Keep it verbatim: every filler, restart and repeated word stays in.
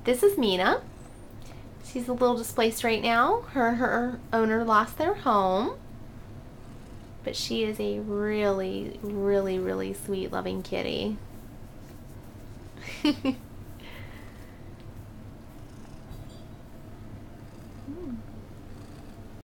this is Mina. She's a little displaced right now. Her and her owner lost their home. But she is a really, really, really sweet, loving kitty.